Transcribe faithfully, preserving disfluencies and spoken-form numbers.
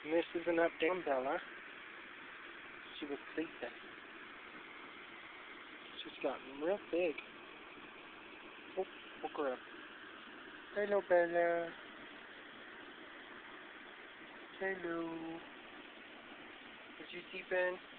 This is an up down Bella. She was sleeping. She's gotten real big. Oh, woke her up. Hello, Bella. Hello. Did you sleep in?